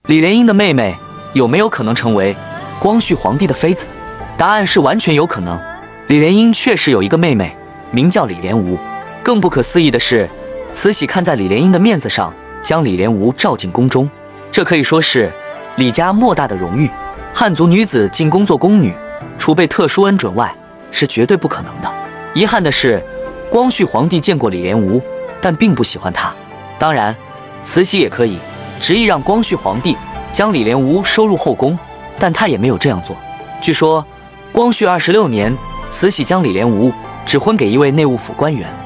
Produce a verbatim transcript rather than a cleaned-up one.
李莲英的妹妹有没有可能成为光绪皇帝的妃子？答案是完全有可能。李莲英确实有一个妹妹，名叫李莲吾。更不可思议的是，慈禧看在李莲英的面子上，将李莲吾召进宫中，这可以说是李家莫大的荣誉。汉族女子进宫做宫女，除被特殊恩准外，是绝对不可能的。遗憾的是，光绪皇帝见过李莲吾，但并不喜欢她。当然，慈禧也可以执意让光绪皇帝将李莲吾收入后宫，但他也没有这样做。据说，光绪二十六年，慈禧将李莲吾指婚给一位内务府官员。